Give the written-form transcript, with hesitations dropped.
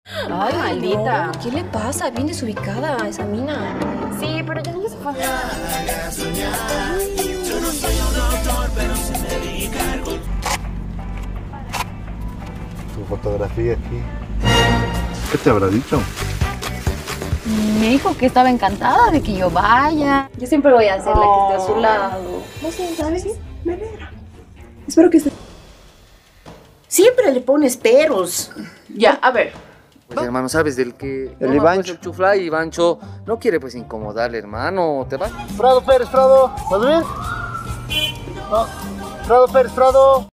Ay, maldita. No, ¿qué le pasa? Bien desubicada esa mina. Sí, pero ya no se fue. Tu fotografía aquí. ¿Qué te habrá dicho? Me dijo que estaba encantada de que yo vaya. Yo siempre voy a ser la que esté a su lado. No sé, ¿sabes? Me alegra. Espero que esté... Siempre le pones peros. Ya, a ver. Pues hermano, ¿sabes del que? El No, Ivancho. pues, el Chufla y Ivancho no quiere pues incomodarle, hermano. ¿Te va? Prado Pérez, Prado. ¿Estás bien? No. Prado Pérez, Prado.